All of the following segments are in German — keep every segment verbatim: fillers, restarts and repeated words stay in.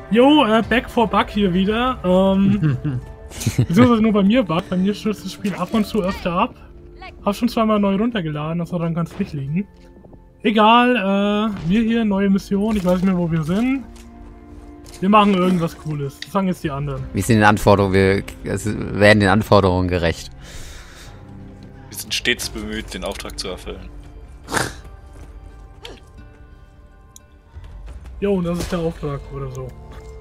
Jo, äh, Back for Bug hier wieder. Ähm, beziehungsweise nur bei mir Bug. Bei mir stürzt das Spiel ab und zu öfter ab. Hab schon zweimal neu runtergeladen, das daran kann es nicht liegen. Egal, äh, wir hier, neue Mission, ich weiß nicht mehr, wo wir sind. Wir machen irgendwas Cooles. Das sagen jetzt die anderen. Wir sind den Anforderungen, wir also werden den Anforderungen gerecht. Wir sind stets bemüht, den Auftrag zu erfüllen. Jo, und das ist der Auftrag oder so.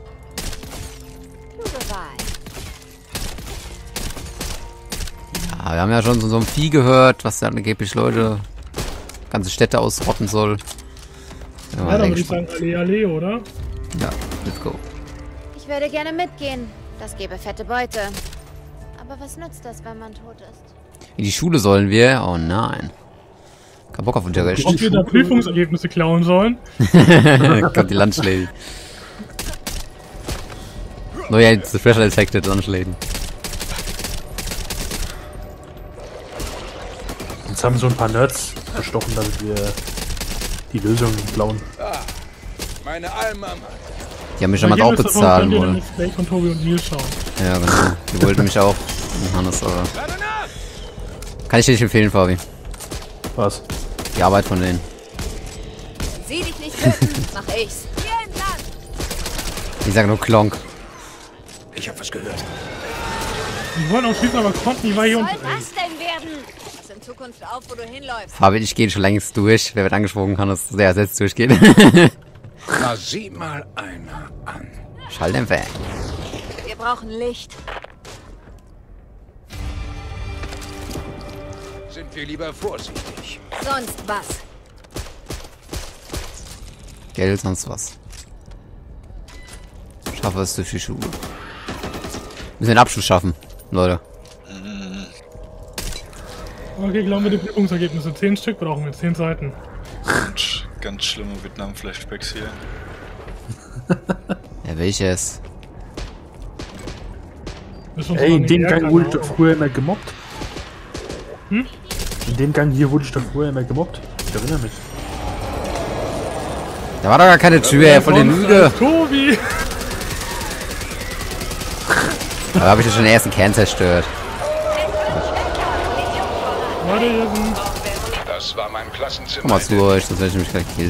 Ja, wir haben ja schon so, so ein Vieh gehört, was dann angeblich Leute, ganze Städte ausrotten soll. Ja, ja, dann würde ich sagen, alle, alle, oder? Ja, let's go. Ich würde gerne mitgehen. Das gäbe fette Beute. Aber was nützt das, wenn man tot ist? In die Schule sollen wir? Oh nein. Kein Bock auf Unterricht. Ob wir da Prüfungsergebnisse klauen sollen? Kommt die Landschläge. No, ja, it's the Special Effected Landschlägen. Jetzt haben so ein paar Nerds verstochen, damit wir die Lösung klauen. Ah, meine Alma. Die haben mich schon mal auch bezahlen wollen. Von Tobi und Nils schauen. Ja, genau. Die wollten mich auch. Hannes, aber. Kann ich dir nicht empfehlen, Fabi. Was? Die Arbeit von denen. Sieh dich nicht töten, mach ich's. Hier entlang! Ich sag nur Klonk. Ich hab was gehört. Die wollen uns schießen, aber konnten, die war hier Was unten. soll das denn werden? Pass in Zukunft auf, wo du hinläufst. Fabi, ich gehe schon längst durch. Wer wird angesprochen, kann das sehr selbst durchgehen. Na, sieh mal einer an. Schalldämpfer. Wir brauchen Licht. Sind wir lieber vorsichtig. Sonst was? Geld, sonst was. Schaffe es durch die Schule. Müssen den Abschluss schaffen, Leute. Okay, glauben wir die Prüfungsergebnisse. Zehn Stück brauchen wir, zehn Seiten. Ganz, ganz schlimme Vietnam-Flashbacks hier. Ja, welches? Ey, in dem Gang wurde ich doch früher immer gemobbt. Hm? In dem Gang hier wurde ich doch früher immer gemobbt. Ich erinnere mich. Da war doch gar keine Tür, ja, von der Lüge. Tobi! Da habe ich ja schon den ersten Kern zerstört. Das war mein Klassenzimmer. Komm mal zu euch, sonst werde ich mich gleich killt.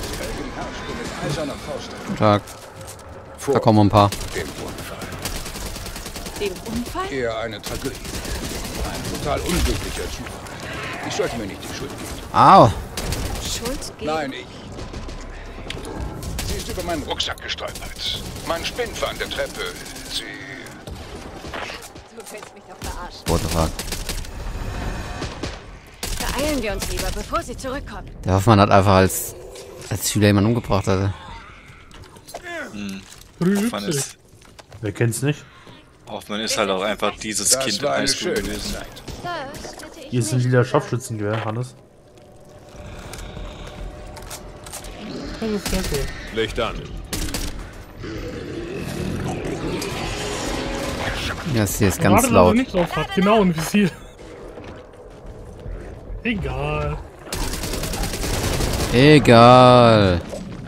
Guten Tag. Da kommen ein paar. Dem Unfall. Den Unfall? Eher eine Tragödie. Ein total unglücklicher Zufall. Ich sollte mir nicht die Schuld geben. Au. Schuld geben? Nein, ich. Sie ist über meinen Rucksack gestolpert. Mein Spind war an der Treppe. Sie... Du willst mich doch verarschen. What the fuck? Beeilen wir uns lieber, bevor sie zurückkommen. Der Hoffmann hat einfach als, als Schüler jemanden umgebracht, hatte. Hm. Hoffmann ist, Wer kennt's nicht? Hoffmann ist halt auch einfach dieses Das Kind in war eine Highschool schöne gewesen. Zeit. Das hätte ich Hier ist ein nicht. lila Scharfschützengewehr, Hannes. Das ist sehr cool. Licht an. Ja, das hier ist ganz Warte, dass er laut. nicht drauf hat. Genau, ein Visier. Egal. Egal.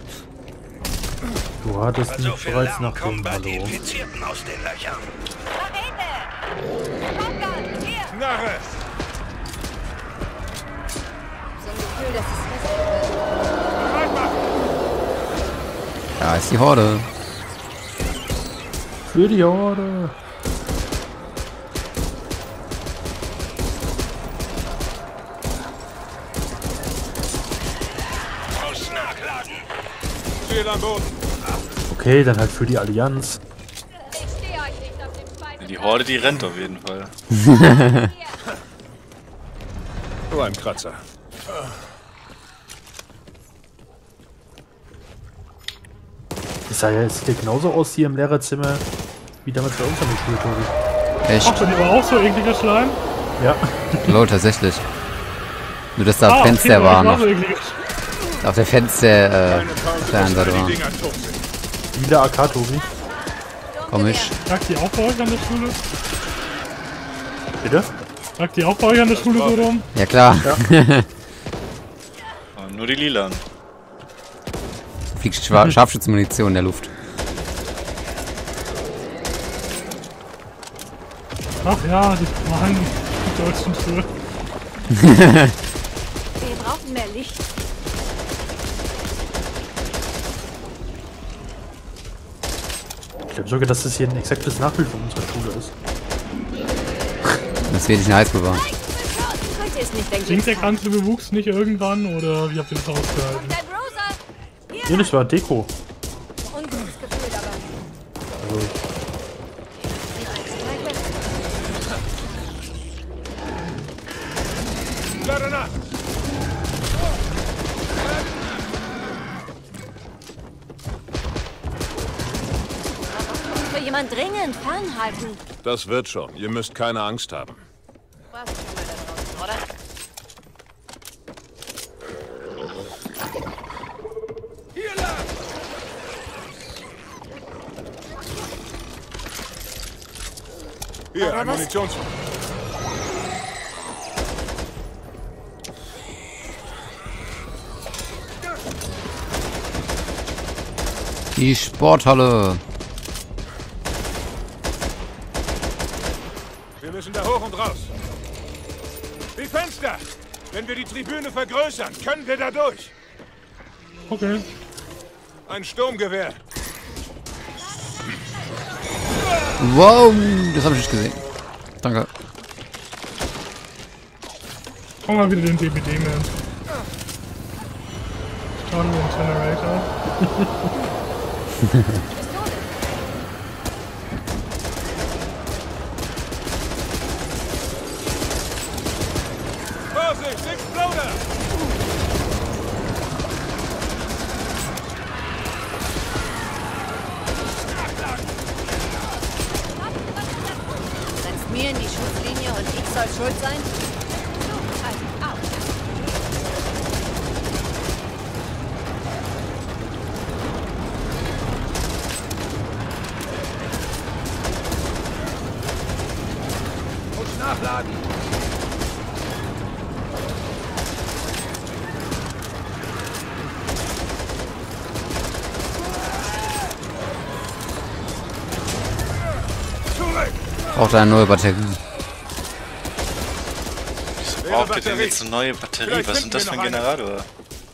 Du hattest mich bereits nach dem Hallo. Infizierten aus den Löchern. Knarre! So ein Gefühl, dass es fest wird. Da ist die Horde. Für die Horde. Okay, dann halt für die Allianz. Ich stehe euch nicht auf dem Zweifel. Die Horde, die rennt auf jeden Fall. Nur ein Kratzer. Das sah ja, es sieht ja genauso aus hier im Lehrerzimmer wie damals bei uns an der Schule, Tobi. Echt? Ach, die war auch so ekliger Schleim? Ja. Lol, tatsächlich. Nur, dass da Ah, Fenster okay, war war noch. so ekliger. Auf der Fenster, äh, auf der anderen Seite war. Lila A K, Tobi. Komm ich. Sagt die auch bei euch an der Schule? Bitte? Sagt die auch bei euch an der Schule so rum? Ja, klar. Ja. Und nur die Lilan. Fliegt Schwa- Scharfschützenmunition in der Luft. Ach ja, die Mann, die deutschen Schuhe. Wir brauchen mehr Licht. Ich glaube sogar, dass das hier ein exaktes Nachbild von unserer Schule ist. Das wird nicht heiß bewahren. Heute ist nicht dein Sinkt der Glückstag. ganze Bewuchs nicht irgendwann oder wie habt ihr das ausgehalten? Dein Rosa! Nee, das war Deko. Ungutes Gefühl dabei. Also, Ladana! Für jemand dringend fernhalten. Das wird schon. Ihr müsst keine Angst haben. Warst du schon mal da draußen, oder? Hier lang! Hier, ein Munitions... Die Sporthalle. Wir müssen da hoch und raus. Die Fenster! Wenn wir die Tribüne vergrößern, können wir da durch. Okay. Ein Sturmgewehr. Wow, das habe ich nicht gesehen. Danke. Komm mal wieder den D B D mit. Starten wir den Generator. Vorsicht, Exploder! Rennst mir in die Schusslinie und ich soll schuld sein? Au. Muss nachladen! Braucht eine neue Batterie. Wieso braucht ihr denn jetzt eine neue Batterie? Was ist denn das für ein Generator?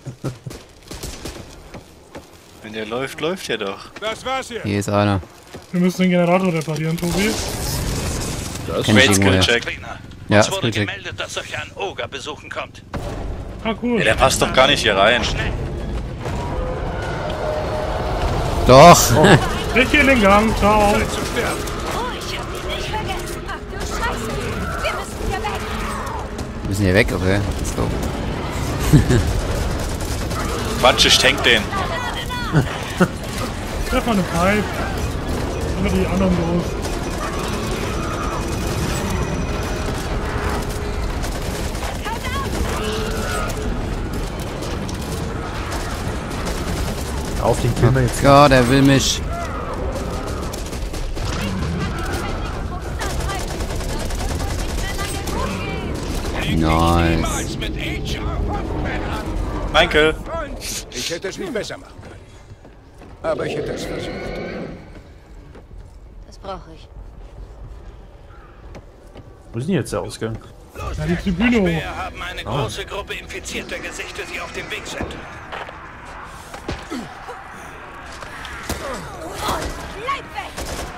Wenn der läuft, läuft der doch. Das war's hier. Hier ist einer. Wir müssen den Generator reparieren, Tobi. Kenn ich Great irgendwo, ja. Skill-Check. Ja, Uns wurde Skillcheck. gemeldet, dass euch ein Oger besuchen kommt. Ah, cool. Ja, der passt doch gar nicht hier rein. Doch. Ich geh in den Gang, ciao. Oh, ich hab ihn nicht vergessen. Ach du Scheiße. Wir müssen hier weg. Wir müssen hier weg, okay. Let's go. Quatsch, ich tank den. Treff mal eine Pipe. Immer die anderen los. auf den killen wir jetzt. Gott, er will mich. Nice. Michael. Ich hätte es nicht besser machen können. Aber ich hätte es versucht. Das brauche ich. Wo ist denn jetzt der Ausgang? Ja, die Tribüne hoch. Wir haben eine große Gruppe infizierter Gesichter, die auf dem Weg sind. Bleib weg!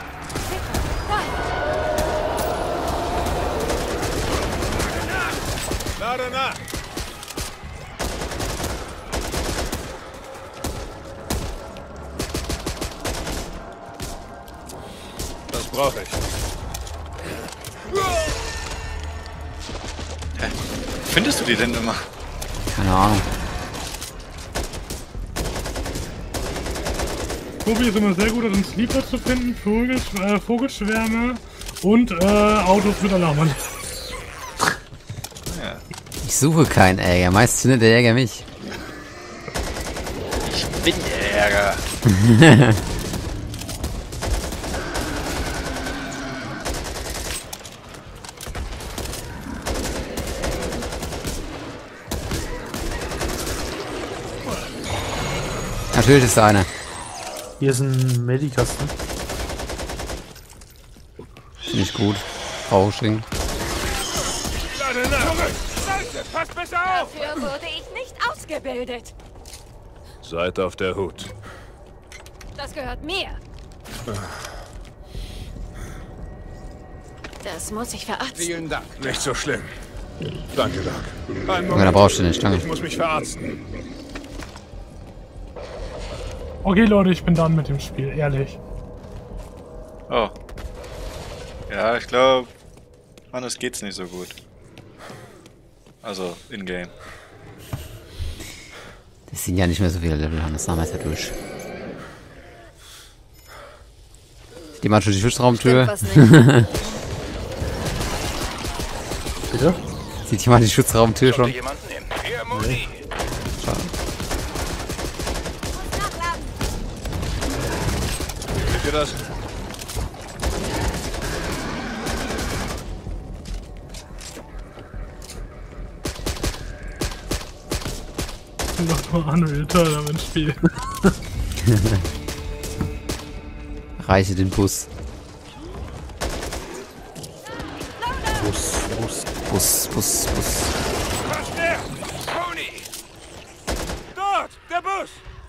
Lade nach! Das brauche ich. Findest du die denn immer? Keine Ahnung. Tobi ist immer sehr gut darin, Sleeper zu finden, Vogel, äh, Vogelschwärme und äh, Autos mit Alarmanlage. Ja. Ich suche keinen Ärger. Meist findet der Jäger mich. Ich bin der Ärger. Natürlich ist da einer. Hier ist ein Medikasten. Finde ich gut. Frau schwingen. Passt besser auf! Dafür wurde ich nicht ausgebildet. Seid auf der Hut. Das gehört mir. Das muss ich verarzten. Vielen Dank. Nicht so schlimm. Danke, Doc. Einen Okay, da brauchst du nicht, danke. Ich muss mich verarzten. Okay, Leute, ich bin done mit dem Spiel, ehrlich. Oh. Ja, ich glaube, Hannes geht's nicht so gut. Also, in-game. Das sind ja nicht mehr so viele Level, das haben wir jetzt ja durch. Die machen schon die Schutzraumtür. Stimmt was nicht. Bitte? Sieht jemand die Schutzraumtür schon? Jemanden nehmen. Hier, Moni. Schade. Seht ihr das? Noch mal Unreal Tournament Spiel. Reiche den Bus. Bus, Bus. Bus, Bus, Bus. Was der? Moni! Dort! Der Bus!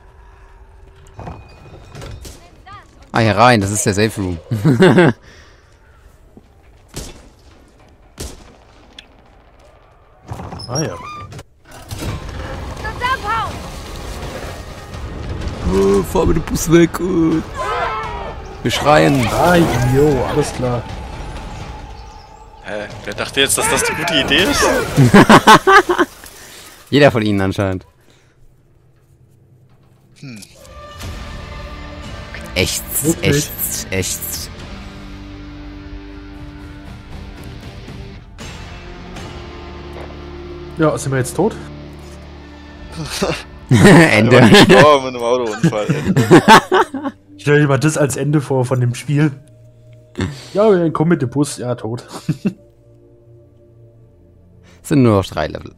Ah, hier rein, das ist der Safe Room. Ah ja. Oh, fahr mit dem Bus weg. Oh. Wir schreien. Ah, jo, alles klar. Hä? Wer dachte jetzt, dass das eine gute Idee ist? Jeder von ihnen anscheinend. Hm. Echt, Wirklich? echt, echt. Ja, sind wir jetzt tot? Ende. Aber gestorben in einem Autounfall. Stell dir mal das als Ende vor von dem Spiel. Ja, wir kommen mit dem Bus, ja, tot. Sind nur noch drei Level.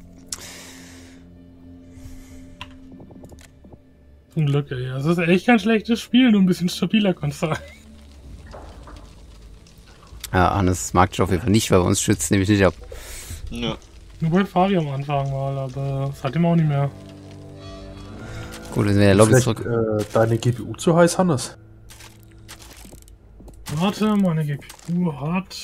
Zum Glück, ey. Das ist echt kein schlechtes Spiel, nur ein bisschen stabiler konstant. Ja, Hannes mag dich auf jeden Fall nicht, weil wir uns schützt nämlich nicht ab. Ja. Nur bei Fabi am Anfang mal, aber seitdem auch nicht mehr. Gut, wir sind in der Lobby Vielleicht zurück. äh, deine G P U zu heiß, Hannes. Warte, meine G P U hat...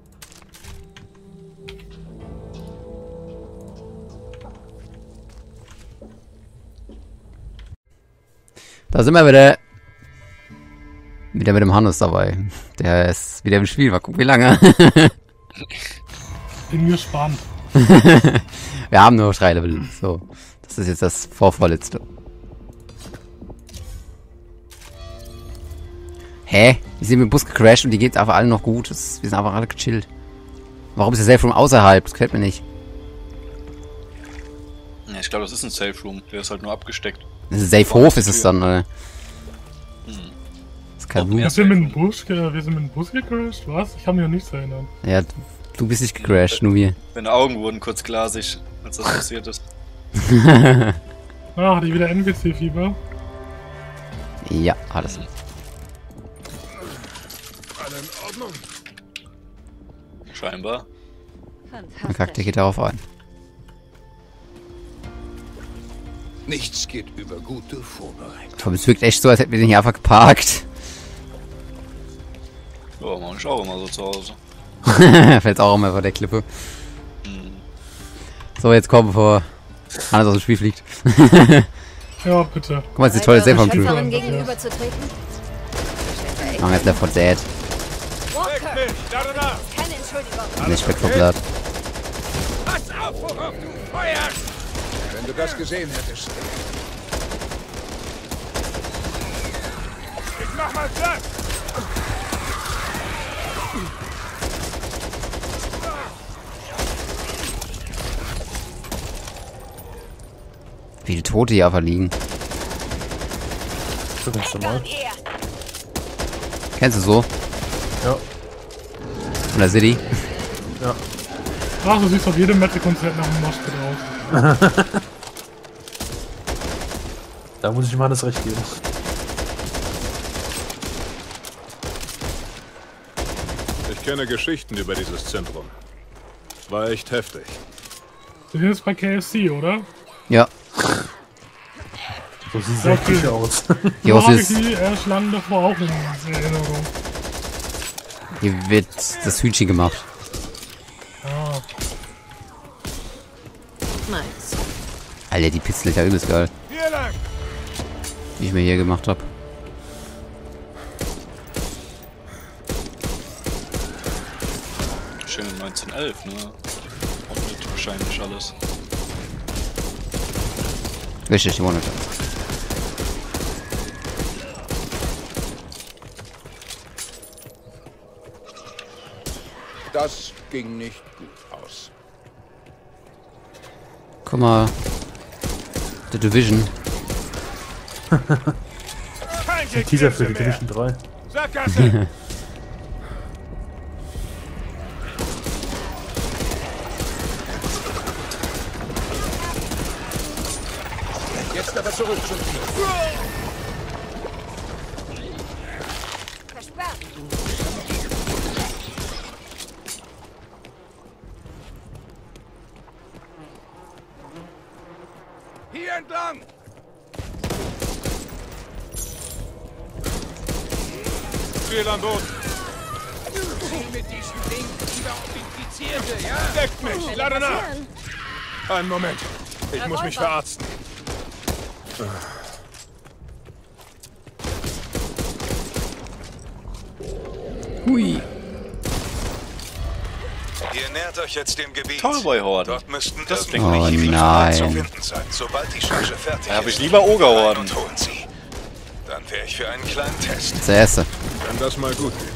Da sind wir wieder. Wieder mit dem Hannes dabei. Der ist wieder im Spiel. Mal gucken, wie lange. Bin gespannt. Wir haben nur drei Level. So. Das ist jetzt das vorvorletzte. Hä? Wir sind mit dem Bus gecrashed und die geht einfach alle noch gut. Das, wir sind einfach alle gechillt. Warum ist der Safe Room außerhalb? Das gefällt mir nicht. Ja, ich glaube, das ist ein Safe Room. Der ist halt nur abgesteckt. Das ist ein Safe Hof, ist es dann, oder? Hm. Das ist kein Noch Room. mehr. Wir sind mit dem Bus, ge wir sind mit dem Bus gecrashed? Was? Ich kann mich an nichts erinnern. Ja, du bist nicht gecrashed, nur wir. Deine Augen wurden kurz glasig, als das passiert ist. Ah, hatte ich wieder N P C-Fieber? Ja, alles. Alle in Ordnung? Scheinbar. Der Charakter geht darauf ein. Nichts geht über gute Vorbereitung. Tom, es wirkt echt so, als hätten wir den hier einfach geparkt. Ja, mach ich auch immer so zu Hause. Fällt auch immer vor der Klippe. Hm. So, jetzt kommen, bevor Hannes aus dem Spiel fliegt. Ja, bitte. Guck mal, das ist die tolle Safe Room-Tür. Kämpferin gegenüberzutreten? Machen wir jetzt Left four Dead. Walker, Weg mich! Da, da, da! keine Entschuldigung. Nicht Back four Blood. Pass auf, worauf du feuerst! Wenn du das gesehen hättest. Ich mach mal Platz! Wie viele Tote hier einfach liegen. Das ist normal. Ihr. Kennst du so? Ja, Von der City? ja. Ach, du siehst auf jedem Metal-Konzert nach dem Moshpit aus. Da muss ich ihm Hannes recht geben. Ich kenne Geschichten über dieses Zentrum. War echt heftig. Wir sind jetzt bei K F C, oder? Ja. So sieht es echt sicher aus. Hier So habe ich ist, die äh, Schlangen davor auch in Erinnerung. hier wird das Hühnchen gemacht. Ah. Nice. Alter, die Pizza ist ja übelst geil. Hier lang! Die ich mir hier gemacht habe. Schön neunzehnhundertelf, ne? Und wahrscheinlich alles. Richtig, die Monate. Das ging nicht gut aus. Guck mal. The Division. Kein Ein Teaser für die Gekritzel Division mehr. drei. Sackgasse! Jetzt aber zurück zum Ziel. Versperrt. Hier entlang! Ziel an Boot! Mit diesem Ding wieder auf Infizierte, ja? Deckt mich! Lade nach! Einen Moment. Ich muss mich verarzten. Hui. Ihr nähert euch jetzt dem Gebiet. Tallboy-Horden. Dort müssten Das irgendwo Oh Waffen zu nein. finden sein. Sobald die Charge fertig Da hab ist, ich lieber Ogre-Horden. rein und holen sie. Dann wäre ich für einen kleinen Test. Das ist der erste. Wenn das mal gut geht.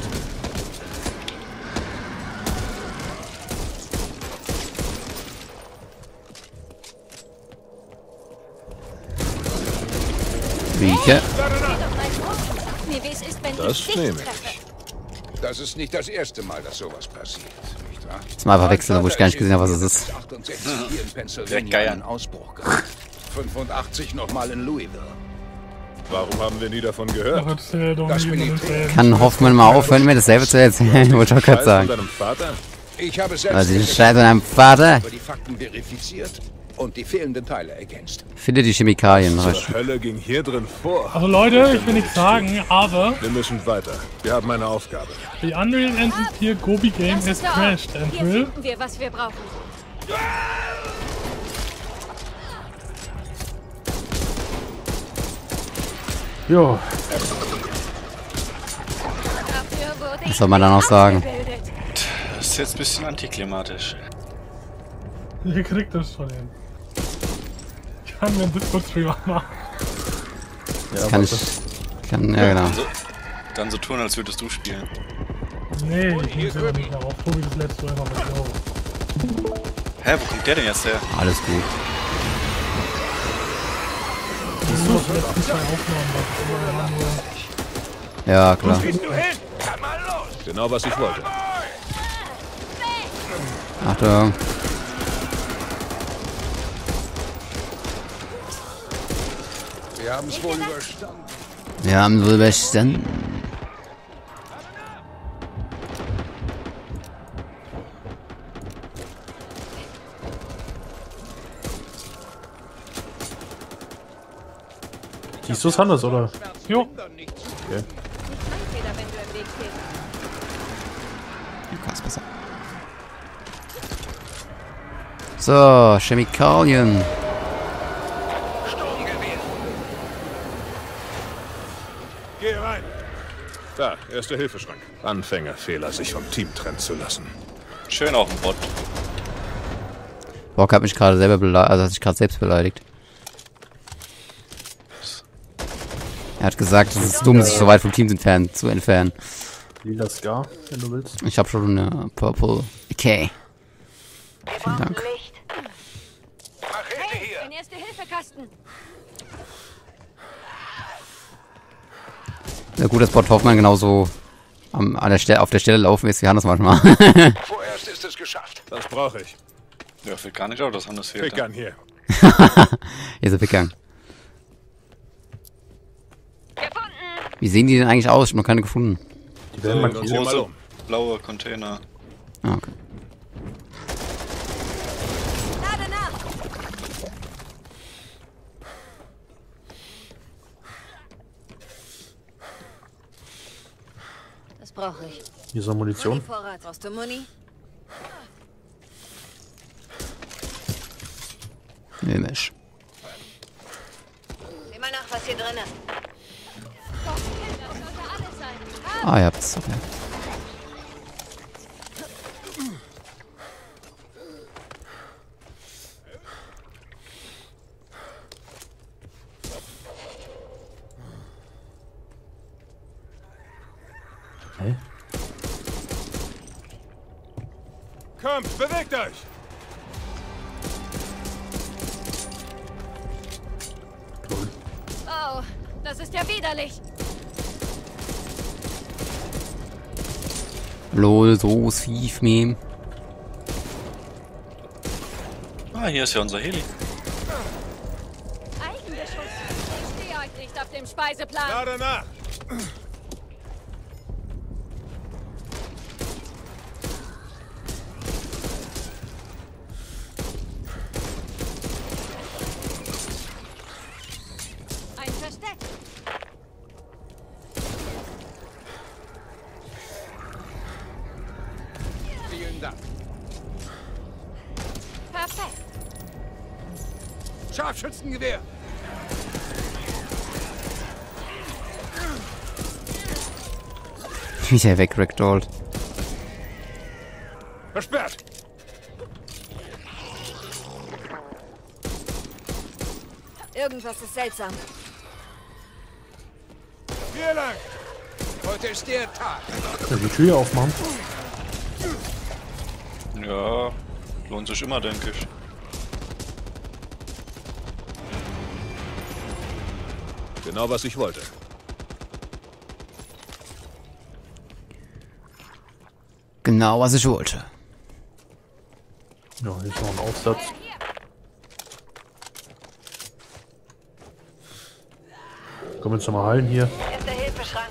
Rieche. Mir wie es ist, wenn Das ich dich nehme ich. treffe. Das ist nicht das erste Mal, dass sowas passiert, nicht wahr? Jetzt mal einfach wechseln, wo ich gar nicht gesehen habe, was es ist. achtundsechzig hier in Pennsylvania Direkt geiern. einen Ausbruch gehabt. fünfundachtzig nochmal in Louisville. Warum haben wir nie davon Ach, gehört? erzähl doch Das niemand Militär. erzählen. Kann Hoffmann mal aufhören, mir dasselbe zu erzählen? Wollte ich auch gerade Scheiß von sagen. deinem Vater? Ich habe selbst Also die Scheiße an einem Vater. aber die Fakten verifiziert und die fehlenden Teile ergänzt. Finde die Chemikalien. Zur Hölle ging hier drin vor. Also Leute, ich will nichts sagen, aber Wir müssen weiter. Wir haben eine Aufgabe. die Unreal Engine vier Gobi Game Lass has es da crashed auf. and Hier will. finden wir, was wir brauchen. Jo, Dafür wurde Was soll man dann noch sagen? ausgebildet. Das ist jetzt ein bisschen antiklimatisch. Ihr kriegt das schon hin. Ich kann mir einen Discord-Stream machen. ja, Kann ich. warte. Kann, ja, genau. So, dann so tun, als würdest du spielen. Nee, ich muss ja nicht darauf. Tobi das letzte Mal noch mit Euro. Hä, wo kommt der denn jetzt her? Alles gut. Das ist die letzten zwei Aufnahmen, was immer nur. Ja, klar. Gehst du hin? Komm mal los! Genau, was ich wollte. Achtung. Wir haben es wohl überstanden. Wir haben wohl bestanden. Siehst du es anders, oder? Jo, Fehler, wenn du im Weg stehst. Du kannst besser. So, Chemikalien. Geh rein. Da, erster Hilfeschrank. Anfängerfehler, sich vom Team trennen zu lassen. Schön auf dem Bot. Bock hat mich gerade selber beleidigt, also hat sich gerade selbst beleidigt. Er hat gesagt, es ist dumm, sich so weit vom Team entfernen, zu entfernen. Lila Scar, wenn du willst. Ich habe schon eine Purple. Okay. Vielen Dank. Machete hier. Ein Erste-Hilfe-Kasten. Ja gut, dass Bot Hoffmann genauso am, an der Stelle, auf der Stelle laufen ist wie Hannes manchmal. Vorerst ist es geschafft. Das brauche ich. Ja, fehlt gar nicht auf, dass Hannes fehlt. Pickern hier. Hier ist er weggegangen. Gefunden. Wie sehen die denn eigentlich aus? Ich habe noch keine gefunden. Die werden Sehen wir uns hier markiert. mal um. blaue Container. Ah, okay. Lade nach! Das brauche ich. Hier ist noch Munition. Vorrat. Brauchst du Muni? Nehmisch. Sieh mal nach, was hier drin ist. Ah, ihr habt's, okay. Hä? Kommt, bewegt euch! Oh, das ist ja widerlich. Lol, so Thief Meme. Ah, hier ist ja unser Heli. Eigenbeschuss. Ich stehe euch nicht auf dem Speiseplan. Lade nach! Ein Versteck. Vielen Dank. Perfekt. Scharfschützengewehr! Wie der wegragdollt. Versperrt! Irgendwas ist seltsam. Hier lang! Heute ist der Tag! Ja, die Tür aufmachen. Ja, lohnt sich immer, denke ich. Genau, was ich wollte. Genau, was ich wollte. Ja, hier ist noch ein Aufsatz. Kommen wir jetzt nochmal heilen hier. Erster Hilfeschrank.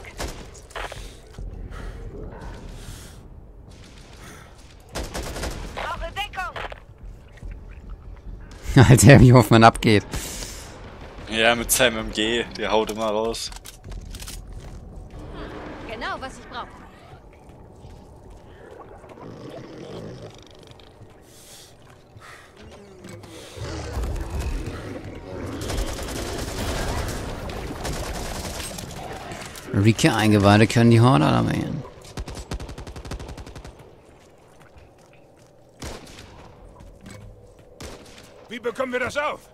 Brauche Deckung. Alter, wie Hoffmann abgeht. Ja, mit seinem M G, der haut immer raus. Genau, was ich brauche. Rika-Eingeweide können die Horde alarmieren. Wie bekommen wir das auf?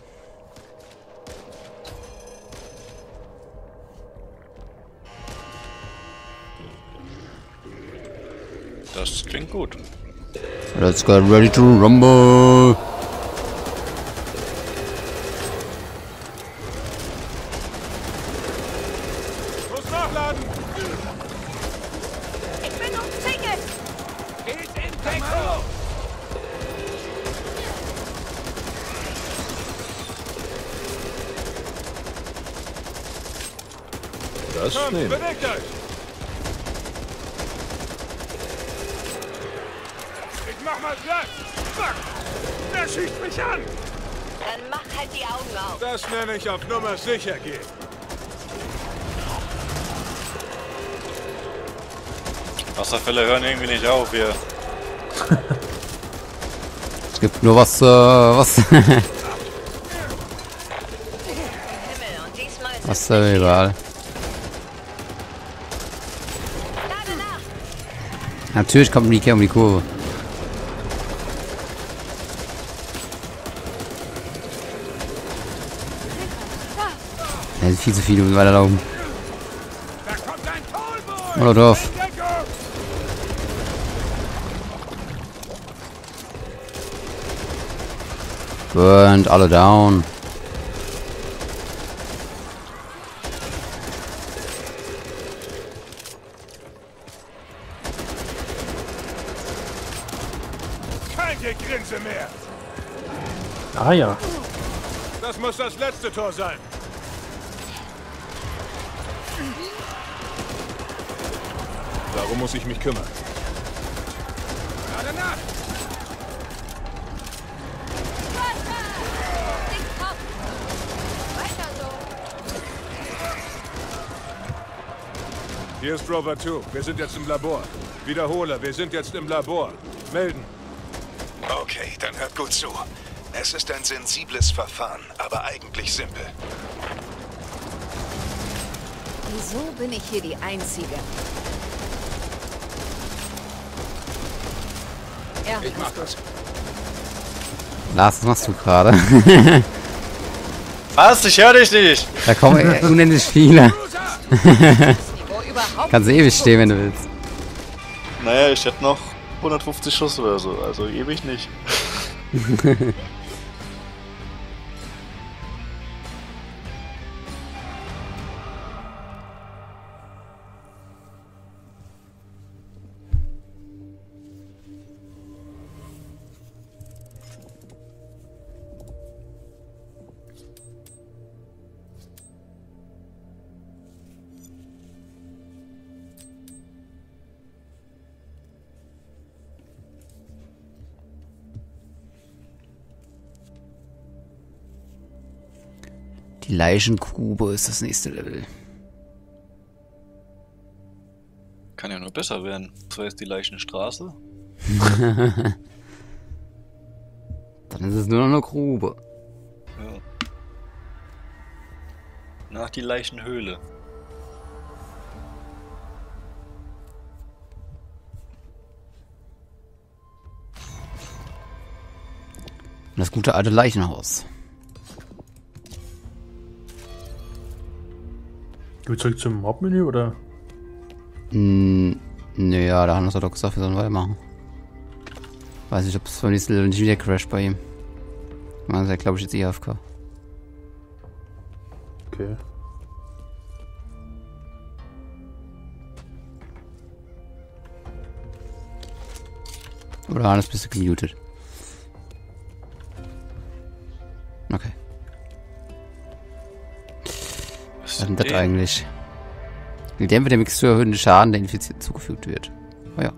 Das klingt gut. Let's get ready to rumble. Muss nachladen! Ich bin umzingelt. Geht in Deckung! Das Kommt, nehmen. bewegt euch! Ich mach mal Platz! Fuck! Der schießt mich an! Dann mach halt die Augen auf. Das nenne ich auf Nummer sicher gehen. Wasserfälle hören irgendwie nicht auf hier. Es gibt nur was, äh, was, Himmel, und diesmal ist was äh, überall. Lade nach. Natürlich kommt Rika um die Kurve. Ja, sind viel zu viele, müssen weiterlaufen. Da kommt ein Tollboy! Molotov. In Deckung! Burnt alle down. Kein Gegrinse mehr! Ah ja. Das muss das letzte Tor sein. Darum muss ich mich kümmern. Gerade nach! Hier ist Rover zwei. Wir sind jetzt im Labor. Wiederhole, wir sind jetzt im Labor. Melden. Okay, dann hört gut zu. Es ist ein sensibles Verfahren, aber eigentlich simpel. Wieso bin ich hier die Einzige? Ja, ich mach das. Lars, was machst du gerade? Was? Ich höre dich nicht! Da kommen unendlich viele. Kannst ewig stehen, wenn du willst. Naja, ich hätte noch hundertfünfzig Schuss oder so, also ewig nicht. Die Leichengrube ist das nächste Level. Kann ja nur besser werden. Das war jetzt die Leichenstraße. Dann ist es nur noch eine Grube. Ja. Nach die Leichenhöhle. Und das gute alte Leichenhaus. Du zurück zum Hauptmenü, oder? Hm, naja, da haben wir doch gesagt, wir sollen weitermachen. Weiß nicht, ob es beim nächsten Level nicht wieder crasht bei ihm. Man sagt, glaube ich, jetzt eh A F K. Okay. Oder alles bist du gemutet. Okay. Was ist denn das eigentlich? Die Dämpfe der Mixtur erhöhen den Schaden, der Infizierten zugefügt wird. Oh ja.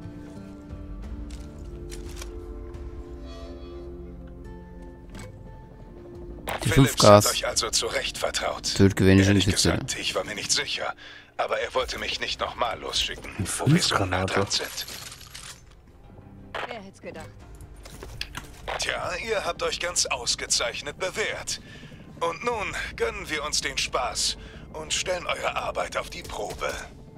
Die fünf Gas. Euch also zurecht vertraut. Tötet gewöhnliche Ehrlich Infizierte. gesagt, ich war mir nicht sicher, aber er wollte mich nicht nochmal losschicken, wo wir so nah dran sind. Wer hätte es gedacht? Tja, ihr habt euch ganz ausgezeichnet bewährt. Und nun gönnen wir uns den Spaß und stellen eure Arbeit auf die Probe.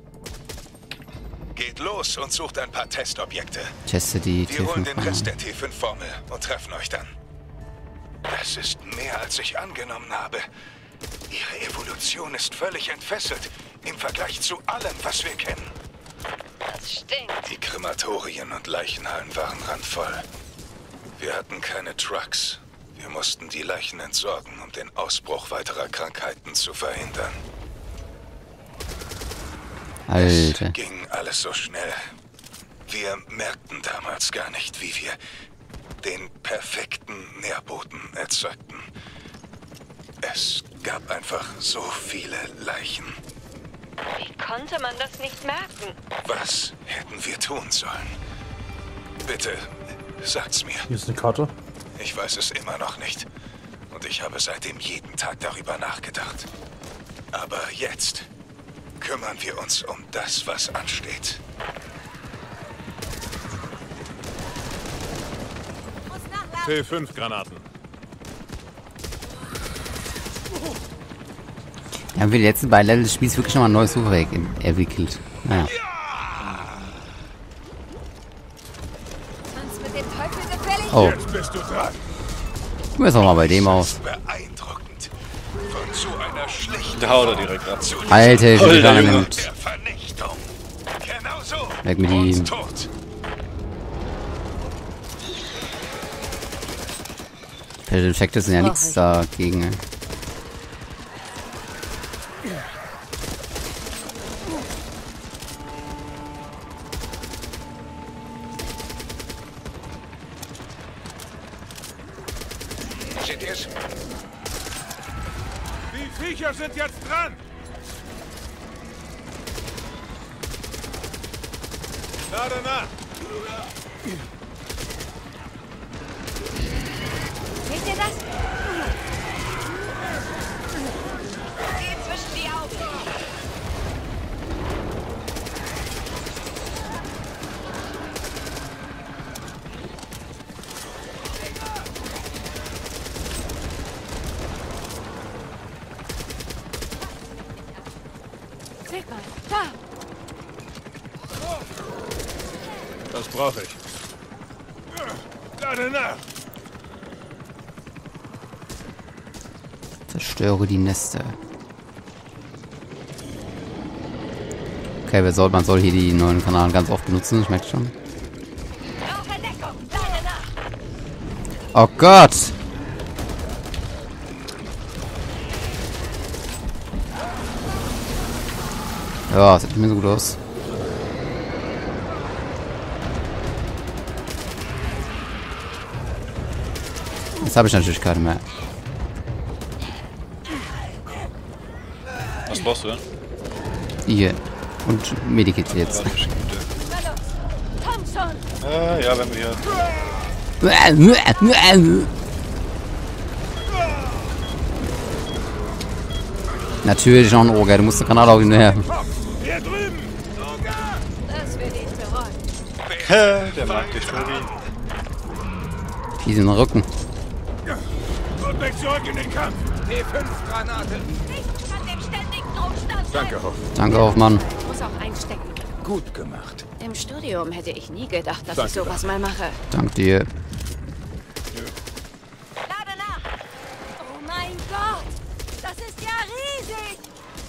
Geht los und sucht ein paar Testobjekte. Teste die Wir T holen fünf den Rest der T fünf Formel und treffen euch dann. Das ist mehr, als ich angenommen habe. Ihre Evolution ist völlig entfesselt im Vergleich zu allem, was wir kennen. Das stinkt. Die Krematorien und Leichenhallen waren randvoll. Wir hatten keine Trucks. Wir mussten die Leichen entsorgen, um den Ausbruch weiterer Krankheiten zu verhindern. Alter. Es ging alles so schnell. Wir merkten damals gar nicht, wie wir den perfekten Nährboden erzeugten. Es gab einfach so viele Leichen. Wie konnte man das nicht merken? Was hätten wir tun sollen? Bitte, sagt's mir. Hier ist eine Karte. Ich weiß es immer noch nicht. Und ich habe seitdem jeden Tag darüber nachgedacht. Aber jetzt kümmern wir uns um das, was ansteht. T fünf Granaten. Wir haben für die letzten beiden Level des Spiels wirklich nochmal ein neues Suchwerk entwickelt. Naja. Oh. Jetzt bist du dran. Gucken wir jetzt auch mal bei dem aus. Beeindruckend. Von so einer schlichten Der haut er direkt ab. Alter, wie viel Alter, er Junge. nimmt. der Vernichtung. Genau so. Weg mit ihm. Und tot. Special Effekte sind ja nichts dagegen. ey. Seht ihr's? Die Viecher sind jetzt dran. Lade nach! Seht ihr das? Geh zwischen die Augen. Seht mal, da! Das brauche ich. Lade nach! Zerstöre die Nester. Okay, wer soll, man soll hier die neuen Kanäle ganz oft benutzen, ich merke schon. Oh Gott! Ja, das sieht nicht mehr so gut aus. Jetzt habe ich natürlich keine mehr. Was brauchst du denn? Hier. Und Medikit jetzt. Thompson! Äh, ja, wenn wir hier... Natürlich noch ein Oger, du musst den Kanal auch hinterher. Hier drüben! Das wird ihn bereuen. Der mag dich, Tobi. Hier sind Rücken. Gut weg zurück in den Kampf! T fünf Granate. Nichts kann dem ständigen Druck standhalten. Danke, Hoff. Danke, Hoffmann. Muss auch einstecken. Gut gemacht. Im Studium hätte ich nie gedacht, dass Danke. ich sowas mal mache. Dank dir. Lade nach! Oh mein Gott! Das ist ja riesig!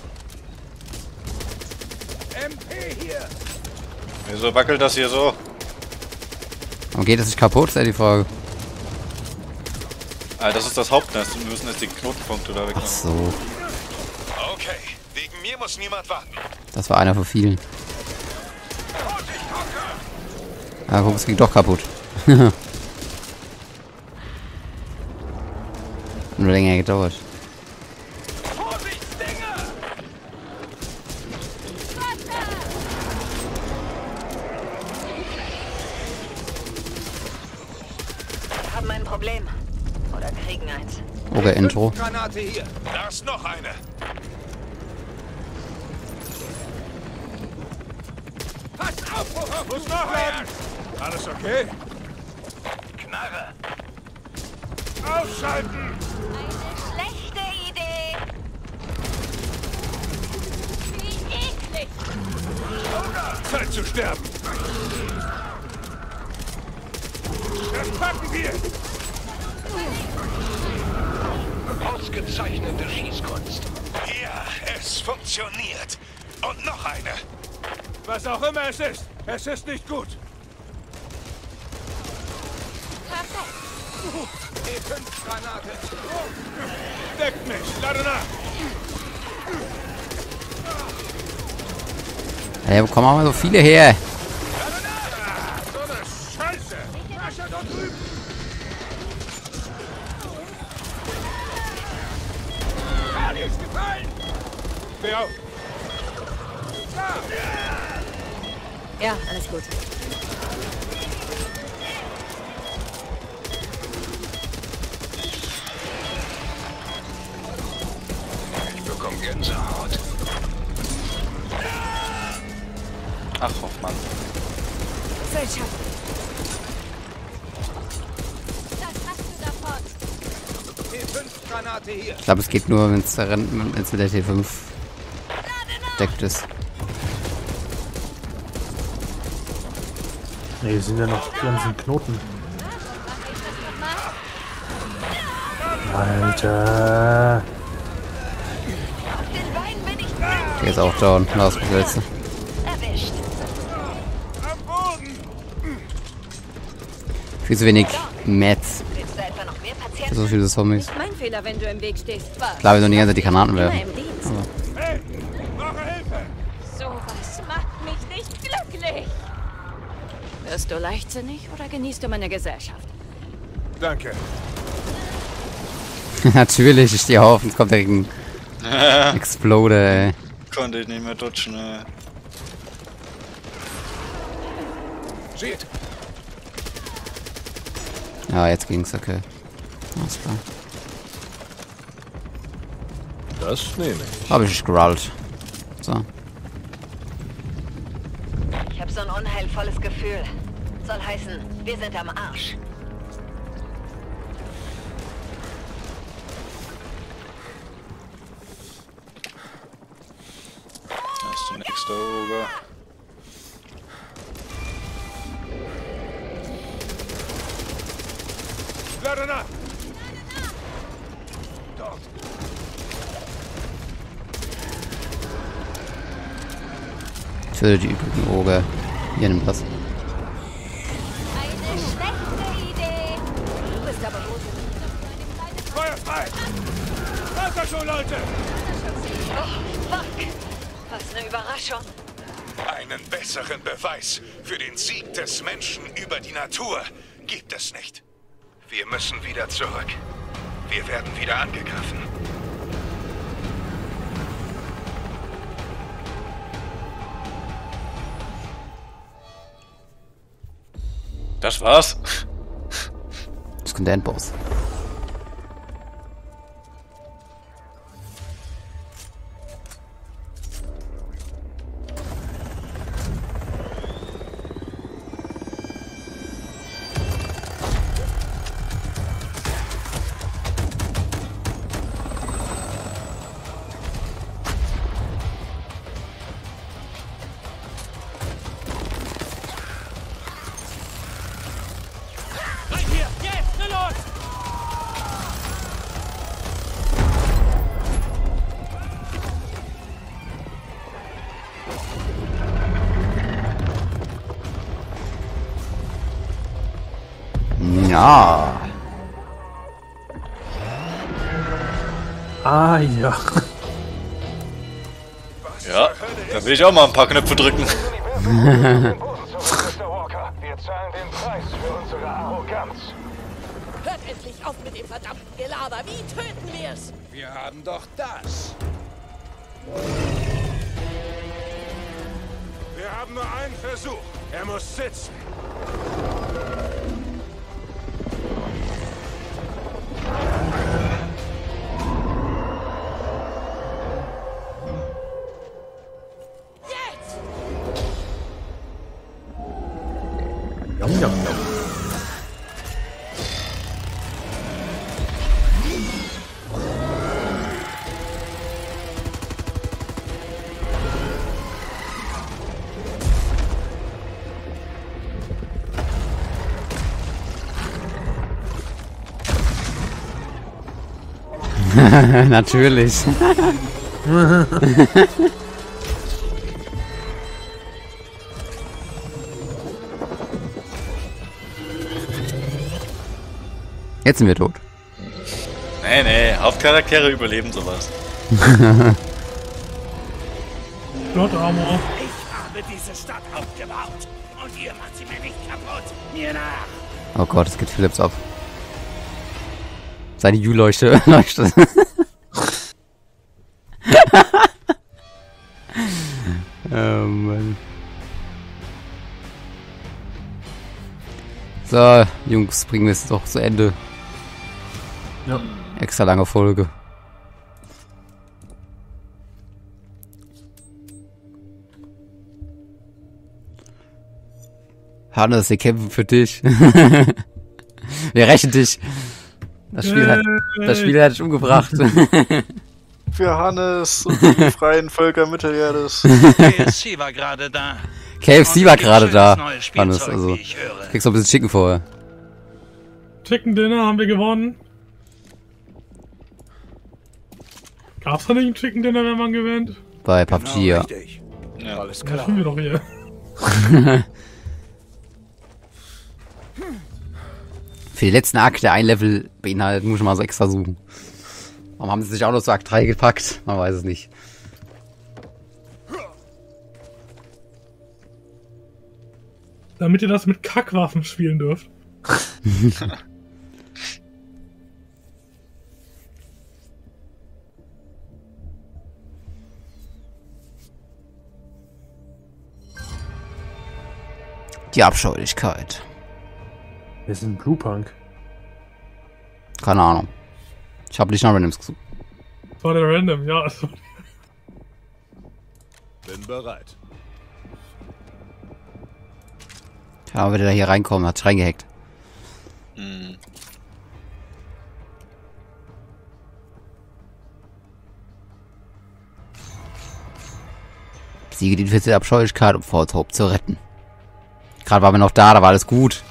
M P hier. Wieso wackelt das hier so? Warum geht das nicht kaputt, ist ja die Frage. Ah, das ist das Hauptnest und wir müssen jetzt die Knotenpunkte da Ach wegnehmen. so. Okay, wegen mir muss niemand warten. Das war einer von vielen. Ah, guck, es ging doch kaputt. Nur länger gedauert. Wir haben ein Problem. Oder kriegen eins. Okay, Intro. Granate hier. Da ist noch eine. Pass auf, Hoff. Muss nachladen! Alles okay? Knarre. Ausschalten! Eine schlechte Idee. Wie eklig. Zeit zu sterben! Das packen wir! Ausgezeichnete Schießkunst. Ja, es funktioniert. Und noch eine. Was auch immer es ist, es ist nicht gut. T fünf Granate. Deckt mich, lade nach! Ey, wo kommen auch mal so viele her? So eine Scheiße! Ascher dort drüben! Charlie ist gefallen. Steh auf! Ja, alles gut. Ich bekomme Gänsehaut. Ach, Hoffmann. Seltsam. Das hast du davon. T fünf Granate hier. Ich glaube, es geht nur, wenn es mit der T fünf deckt ist. Ne, hier sind ja noch die ganzen Knoten. Alter. Den Bein bin ich Der ist auch down. Da ist das letzte. erwischt. Am Boden! Viel zu wenig Mets. Willst du etwa noch mehr Patienten? So viele Zombies. Nicht mein Fehler, wenn du im Weg stehst. Was? Klar, wir sollen die ganze Zeit die Granaten Immer werfen. im Dienst. Hey! Brauche Hilfe! Sowas macht mich nicht glücklich. Wirst du leichtsinnig oder genießt du meine Gesellschaft? Danke. Natürlich, ich stehe auf und es kommt direkt ein Exploder, ey. Konnte ich nicht mehr dutschen, ey. Sieht. Ja, jetzt ging's, okay. Alles klar. Das nehme ich. Hab ich gerollt. So. Ich habe so ein unheilvolles Gefühl. Soll heißen, wir sind am Arsch. Das ist der nächste Oger. Ladana! Töte die übrigen Oger. Hier, nimm das. Eine schlechte Idee. Du bist aber gut. Feuer frei! Weiter schon, Leute! Oh, fuck. Was eine Überraschung. Einen besseren Beweis für den Sieg des Menschen über die Natur gibt es nicht. Wir müssen wieder zurück. Wir werden wieder angegriffen. Das war's? Das kommt der Endboss. Ja. Ah, ja. Ja, da will ich auch mal ein paar Knöpfe drücken. Wir zahlen den Preis für unsere Arroganz. Hört endlich auf mit dem verdammten Gelaber. Wie töten wir's? Wir haben doch das. Wir haben nur einen Versuch. Er muss sitzen. Jam, jam, jam. Natürlich. Jetzt sind wir tot. Nee, nee, Hauptcharaktere überleben sowas. Gott, Armor. Ich habe diese Stadt aufgebaut. Und ihr macht sie mir nicht kaputt. Mir nach. Oh Gott, es geht Philips ab. Seine U-Leuchte leuchtet. Oh Mann. So, Jungs, bringen wir es doch zu Ende. Ja. Extra lange Folge. Hannes, wir kämpfen für dich. Wir rächen dich. Das Spiel hat, das Spiel hat dich umgebracht. Für Hannes und die freien Völker Mittelerdes. K F C war gerade da. K F C war gerade da. Hannes, also. Kriegst du ein bisschen Chicken vorher. Chicken Dinner haben wir gewonnen. Gab's da nicht ein Chicken Dinner, wenn man gewinnt? Bei P U B G, ja. Ja, alles Das tun wir doch hier. Für die letzten Akt der ein Level beinhaltet, muss ich mal so extra suchen. Warum haben sie sich auch noch so Akt drei gepackt? Man weiß es nicht. Damit ihr das mit Kackwaffen spielen dürft. Die Abscheulichkeit. Wir sind Blue Punk. Keine Ahnung. Ich habe nicht nach Randoms gesucht. Das war der Random, ja. Also. Bin bereit. Ja, wenn der da hier reinkommt, hat sich reingehackt. Hm. Siege die vierte Abscheulichkeit, um Fort Hope zu retten. Gerade waren wir noch da, da war alles gut.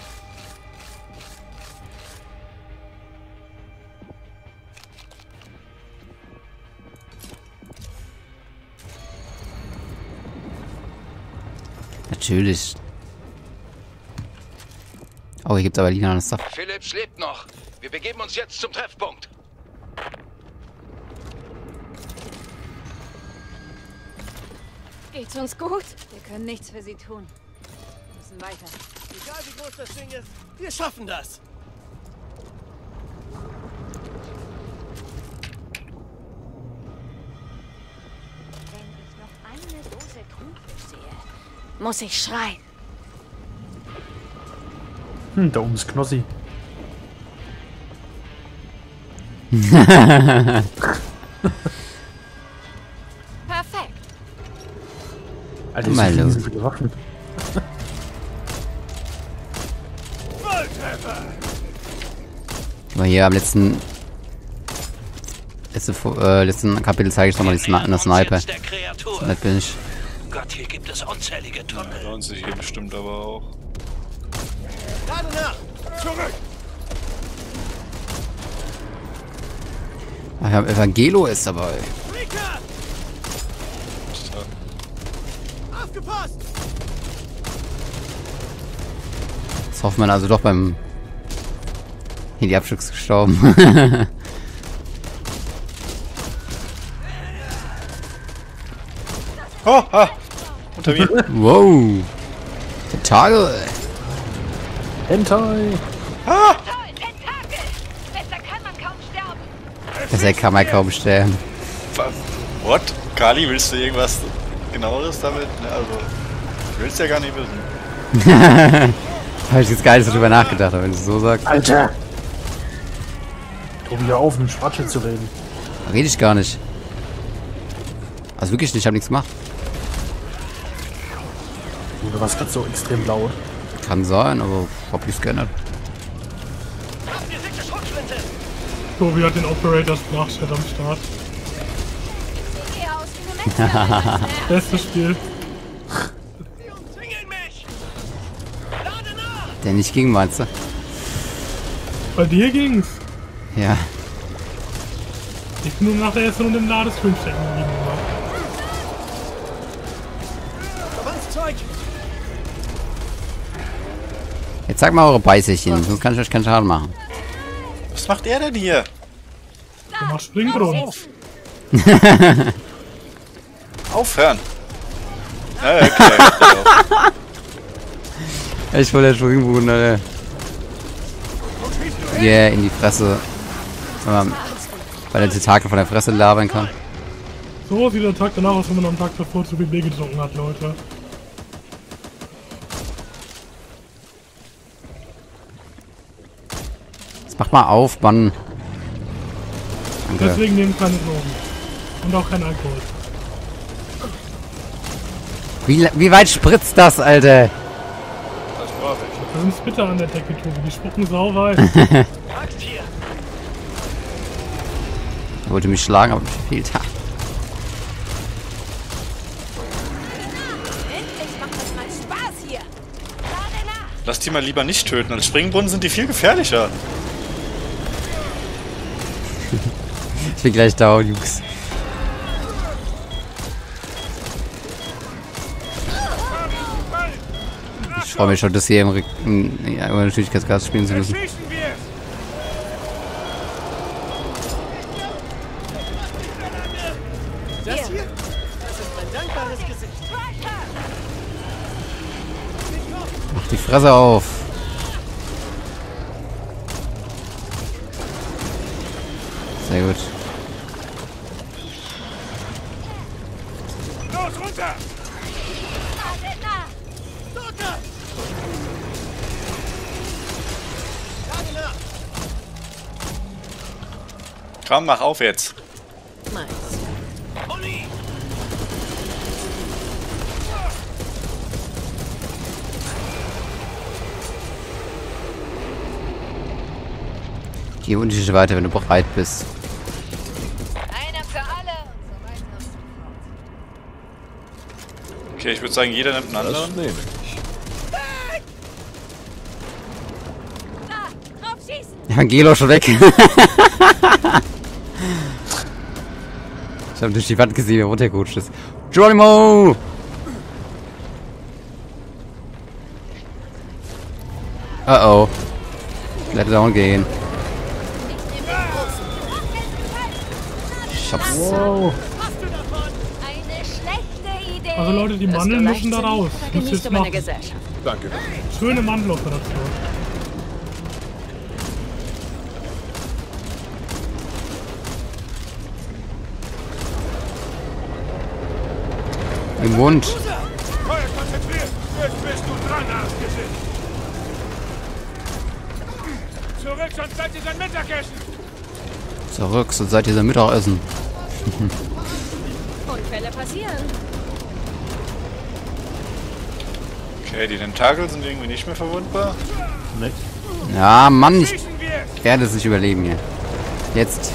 Natürlich. Oh, hier gibt's aber Lina und Stuff. Phillips lebt noch. Wir begeben uns jetzt zum Treffpunkt. Geht's uns gut? Wir können nichts für sie tun. Wir müssen weiter. Egal wie groß das Ding ist, wir schaffen das. Wenn ich noch eine Dose Thunfisch sehe, muss ich schreien. Hm, da oben ist Knossi. Perfekt. Alter, ich Hallo. sind viele Waffen. Mal hier am letzten letzte, äh, letzten Kapitel zeige ich nochmal die Sna eine Sniper. So nett bin ich. Gott, hier gibt es unzählige Tunnel. Lohnt sich hier bestimmt aber auch. Lade nach! Zurück! Ach ja, Evangelo ist dabei. Rika! Aufgepasst! Jetzt hofft man also doch beim Heli-Absturz gestorben. Oh, ah! Unter mir! Wow! Der Tage! Hentai! Ah! Besser kann man kaum sterben. Deshalb kann man kaum sterben. What? Kali, willst du irgendwas genaueres damit? Also, ich will's ja gar nicht wissen. Habe ich jetzt gar nicht so drüber nachgedacht, aber wenn du es so sagst. Alter! Tobi, hör auf, mit Schwatsche zu reden. Rede ich gar nicht. Also wirklich nicht, ich habe nichts gemacht. Oder was gerade so extrem laut? Kann sein, aber hab nichts geändert. Tobi hat den Operator Sprachchat am Start. Geh aus wie eine Metzgerin. Bestes Spiel. Der nicht ging, meinst du? Bei dir ging's. Ja. Ich bin nur nach der ersten Runde im Ladestream stecken geblieben. Verbandszeug! Jetzt sag mal eure Beißchen, sonst kann ich euch keinen Schaden machen. Was macht er denn hier? Der macht Springbrunnen. Aufhören! Ja, okay. Ich wollte Springbrunnen, Alter. Yeah, in die Fresse. Weil, weil der Tentakel von der Fresse labern kann. So sieht der Tag danach aus, wenn man am Tag davor zu B B getrunken hat, Leute. Jetzt mach mal auf, Mann. Danke. Deswegen nehmen keine Drogen. Und auch kein Alkohol. Wie, wie weit spritzt das, Alter? Da sind Spitter an der Decke, Tobi. Die spucken sau weit. Er wollte mich schlagen, aber mir fehlt. Ha. Endlich macht das mal Spaß hier. Lade nach. Lass die mal lieber nicht töten. Als Springbrunnen sind die viel gefährlicher. Ich bin gleich down, Jungs. Ich freue mich schon, das hier im Re ja, über Geschwindigkeitsgas spielen zu müssen. Das hier? Das ist mein dankbares Gesicht. Mach die Fresse auf. Sehr gut. Los, runter! Komm, mach auf jetzt. Nice. Geh unten weiter, wenn du bereit bist. Einer für alle. Okay, ich würde sagen, jeder nimmt einen anderen. nehme ich. Da, drauf schießen. Angelo schon weg. Ich habe durch die Wand gesehen, wie er runtergerutscht ist. Geronimo! Uh oh. Let down gehen. Ich hab's. Wow. Eine schlechte Idee. Also Leute, die Mandeln müssen da raus. Oder Muss genießt jetzt du meine machen. Gesellschaft? Danke. Schöne Mandeloperation. Im Mund. Feuer konzentriert. Jetzt bist du dran, Arschgesicht. Zurück, sonst seid ihr sein Mittagessen. Zurück, so seid ihr sein Mittagessen. Unfälle passieren. Okay, die Tentakel sind irgendwie nicht mehr verwundbar. Ne. Ja, Mann, ich werde es nicht überleben hier. Jetzt.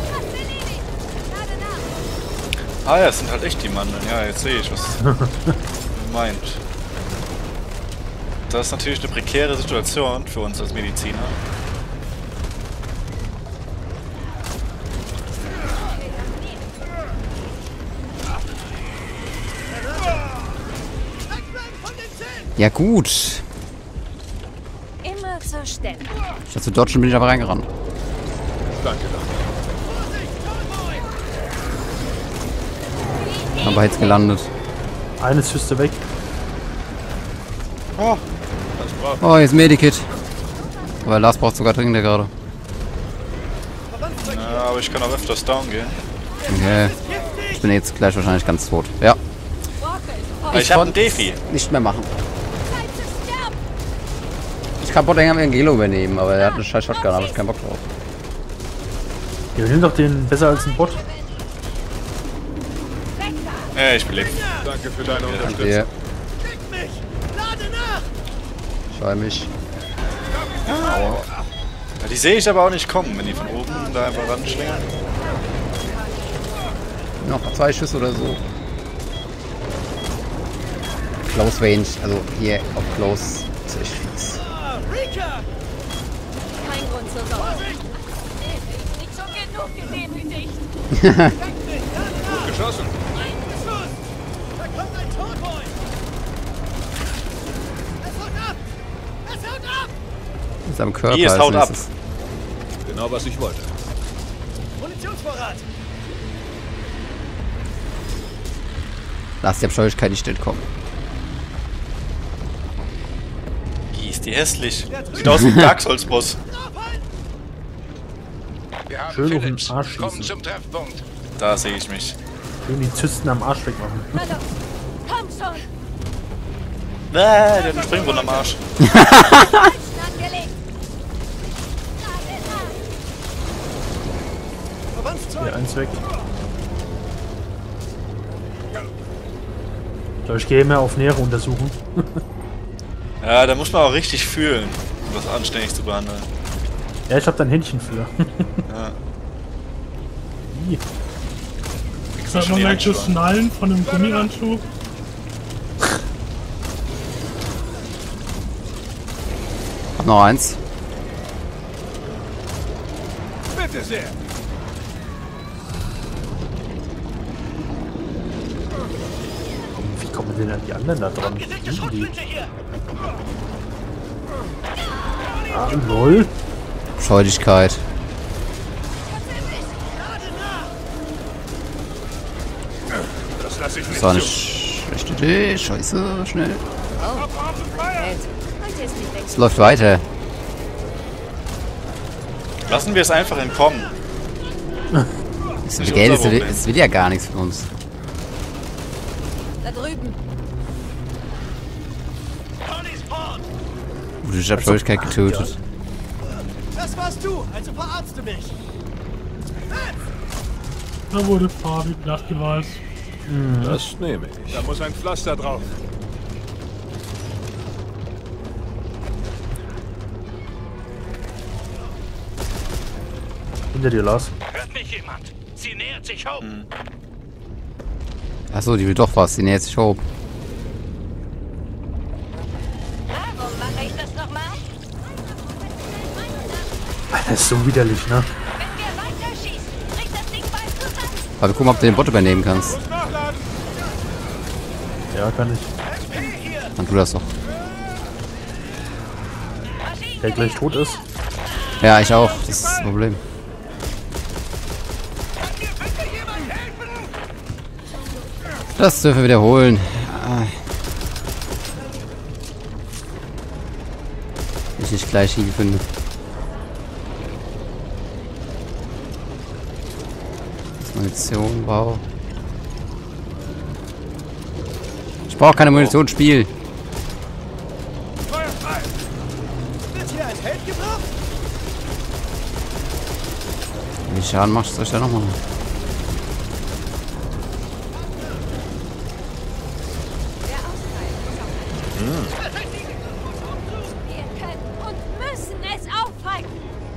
Ah ja, es sind halt echt die Mandeln. Ja, jetzt sehe ich, was er meint. Das ist natürlich eine prekäre Situation für uns als Mediziner. Ja gut. Immer zur Stelle. Statt zu dodgen bin ich aber reingerannt. Danke, danke. Aber jetzt gelandet. Eine Zyste weg. Oh, das braucht. Oh, jetzt Medikit. Aber Lars braucht sogar dringender gerade. Ja, aber ich kann auch öfters down gehen. Okay. Ich bin jetzt gleich wahrscheinlich ganz tot. Ja. Ich, ich habe einen Defi. Nicht mehr machen. Ich kann Bottling am Angelo übernehmen, aber er hat eine scheiß Shotgun, aber ich keinen Bock drauf. Ja, nimm doch den besser als ein Bot. Ja, ich belebe. Danke für deine Unterstützung. Hier. mich! Lade nach! Scheu mich. Ja, die sehe ich aber auch nicht kommen, wenn die von oben da einfach ranschlängern. Noch zwei Schüsse oder so. Close Range, also hier auf Close ist echt fies. Rika! Kein Grund zur Sorge. Nicht schon genug gedemütigt. Gut geschossen. Da kommt ein Totboy! Es haut ab! Es haut ab! Mit seinem Körper Hier, es haut ab. nächstes. Genau, was ich wollte. Munitionsvorrat! Lass die Abscheulichkeit nicht entkommen. Die ist die hässlich. Sieht aus wie ein Dark Souls Boss. Wir haben Schön auf den Phillips. Arsch Komm schießen. zum Treffpunkt. Da sehe ich mich. Schön die Zysten am Arsch wegmachen. Hallo. Komm schon. Äh, der hat einen Springbrunnen am Arsch. Angelegt. Hier, eins weg. Ich glaube, ich gehe mehr auf nähere Untersuchung. Ja, da muss man auch richtig fühlen, um das anständig zu behandeln. Ja, ich hab da ein Händchen für. Ja. Ih. Ich hab noch merkt das Schnallen von dem Gummihandschuh. Hab noch eins. Bitte sehr. Wie kommen denn an die anderen da dran? Gedeckte Schrotflinte hier! Ah, lol. Scheudigkeit. Das lasse ich Das nicht war eine zu. schlechte Idee. Scheiße, schnell. Heute ist nicht weg. Es läuft weiter. Lassen wir es einfach entkommen. Das Nicht Geld unser ist, Problem. es will ja gar nichts von uns. Da drüben. Connys Port! Wurde durch Abscheulichkeit getötet. Das warst du, also verarzte mich! Hey! Da wurde Farbe glatt geweißt. Mhm. Das nehme ich. Da muss ein Pflaster drauf. Hinter dir, Lars. Hört mich jemand? Sie nähert sich hoch. Hm. Achso, die will doch was. Die nähert sich hoch. Warum mache ich das nochmal? Das ist so widerlich, ne? Wenn wir weiter schießen, bricht das Ding bald zusammen. Aber gucken, ob du den Bot übernehmen kannst. Ja, kann ich. Dann tu das doch. Der gleich tot ist. Ja, ich auch. Das ist das Problem. Das dürfen wir wiederholen. Ah. Ich nicht gleich Heal finde. Munition, wow. Ich brauche keine Munition, Spiel. Wie Schaden machst du euch da nochmal? Wir können und müssen es aufhalten.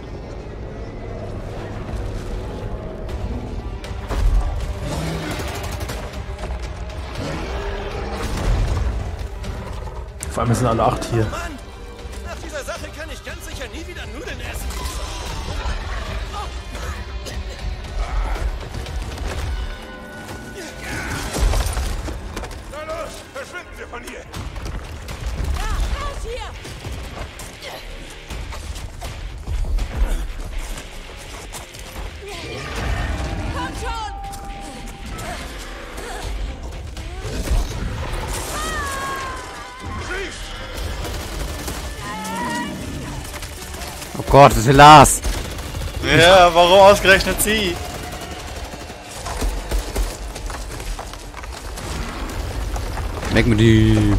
Vor allem sind alle acht hier. Mann, nach dieser Sache kann ich ganz sicher nie wieder Nudeln essen. Na los, verschwinden wir von hier. Ja, raus hier! Komm schon! Oh Gott, das ist Lars. Ja, warum ausgerechnet sie? Weg mit ihm.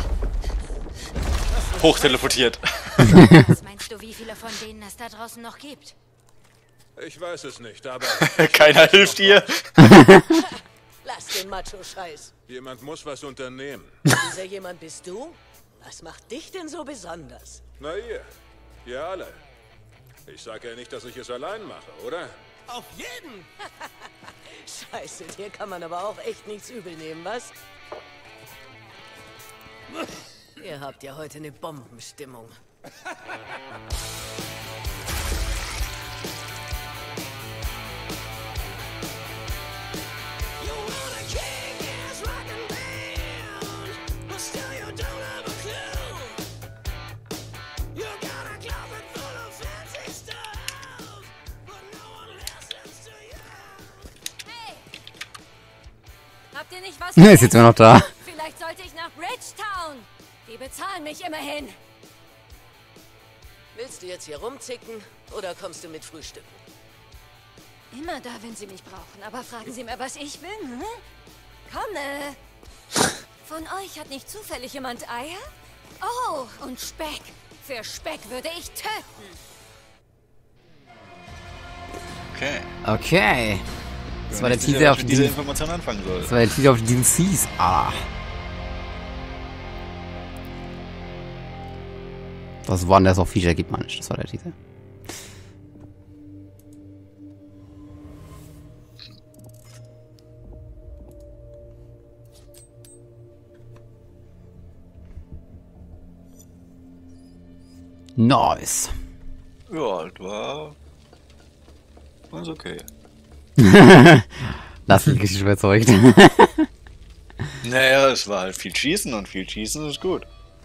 Hochteleportiert. Was meinst du, wie viele von denen es da draußen noch gibt? Ich weiß es nicht, aber Keiner hilft ihr. Lass den Macho-Scheiß. jemand muss was unternehmen. Dieser jemand bist du? Was macht dich denn so besonders? Na ihr, ihr alle. Ich sag ja nicht, dass ich es allein mache, oder? Auf jeden! Scheiße, dir kann man aber auch echt nichts übel nehmen, was? Ihr habt ja heute eine Bombenstimmung. Habt ihr nicht was? Ne, ist jetzt immer noch da. Vielleicht sollte ich nach Bridgetown. Die bezahlen mich immerhin. Willst du jetzt hier rumzicken oder kommst du mit Frühstücken? Immer da, wenn sie mich brauchen. Aber fragen Sie mir, was ich will, hm? Komme. Von euch hat nicht zufällig jemand Eier? Oh, und Speck. Für Speck würde ich töten. Okay. Okay. Das war der Sicher, Teaser was auf mit die dieser D- Information anfangen soll. Das war der Teaser auf die D L Cs. Ah. Das war das auch Feature gibt man nicht. Das war der Teaser. Nice. Ja, das war... War okay. Lass mich richtig überzeugt. Naja, es war halt viel Schießen und viel Schießen ist gut.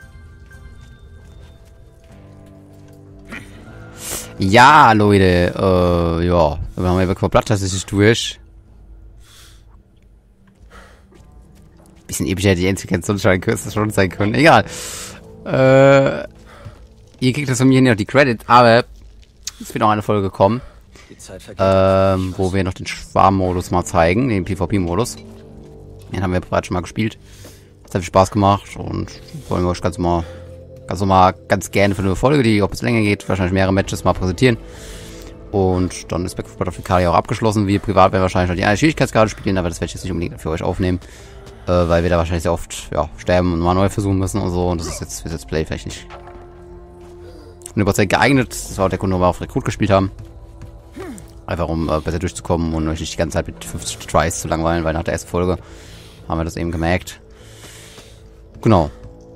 Ja, Leute, äh, ja. Wir haben ja wirklich Blatt tatsächlich durch. Bisschen epischer hätte die Endsequenz Sonnenschein schon sein können. Egal. Äh, ihr kriegt das von mir noch die Credit, aber es wird noch eine Folge kommen. Ähm, wo wir noch den Schwarm-Modus mal zeigen, den PvP-Modus. Den haben wir bereits schon mal gespielt. Hat sehr viel Spaß gemacht und wollen wir euch ganz mal, ganz normal, ganz gerne für eine Folge, die auch ein bisschen länger geht, wahrscheinlich mehrere Matches mal präsentieren. Und dann ist Back four Blood auf Vikaria auch abgeschlossen. Wir privat werden wahrscheinlich noch die eine Schwierigkeitsgrade spielen, aber das werde ich jetzt nicht unbedingt für euch aufnehmen. Äh, weil wir da wahrscheinlich sehr oft ja, sterben und mal neu versuchen müssen und so. Und das ist jetzt für das Play vielleicht nicht hundert Prozent geeignet. Das war auch der Grund, warum wir auf Rekrut gespielt haben. Einfach um äh, besser durchzukommen und euch nicht die ganze Zeit mit fünfzig Tries zu langweilen, weil nach der ersten Folge haben wir das eben gemerkt. Genau.